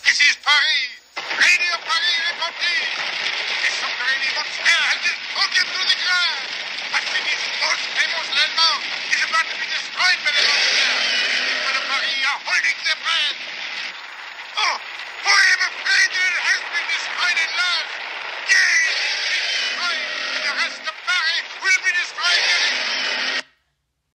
This is Paris. Radio Paris répondit. Les subterranean monsters have been broken through the ground. I finished most famous landmark is about to be destroyed by the monster.